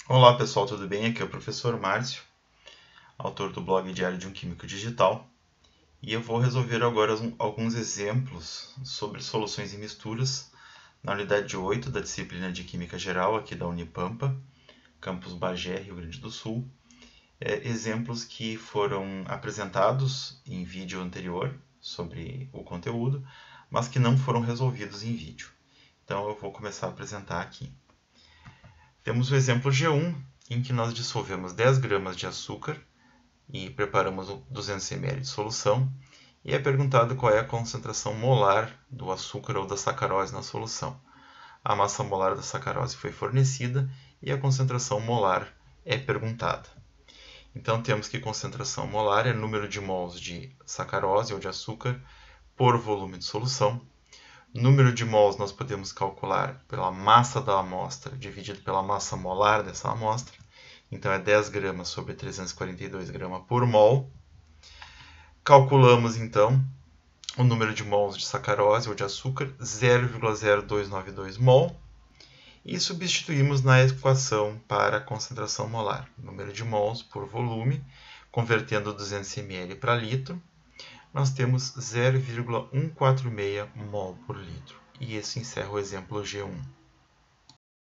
Olá pessoal, tudo bem? Aqui é o professor Márcio, autor do blog Diário de um Químico Digital, e eu vou resolver agora alguns exemplos sobre soluções e misturas na unidade 8 da disciplina de Química Geral aqui da Unipampa, campus Bagé, Rio Grande do Sul. Exemplos que foram apresentados em vídeo anterior sobre o conteúdo, mas que não foram resolvidos em vídeo. Então eu vou começar a apresentar aqui. Temos o exemplo G1, em que nós dissolvemos 10 gramas de açúcar e preparamos 200 ml de solução, e é perguntado qual é a concentração molar do açúcar ou da sacarose na solução. A massa molar da sacarose foi fornecida e a concentração molar é perguntada. Então temos que concentração molar é número de mols de sacarose ou de açúcar por volume de solução. Número de mols nós podemos calcular pela massa da amostra dividido pela massa molar dessa amostra. Então é 10 gramas sobre 342 gramas por mol. Calculamos então o número de mols de sacarose ou de açúcar, 0,0292 mol, e substituímos na equação para a concentração molar, número de mols por volume, convertendo 200 ml para litro, nós temos 0,146 mol por litro. E isso encerra o exemplo G1.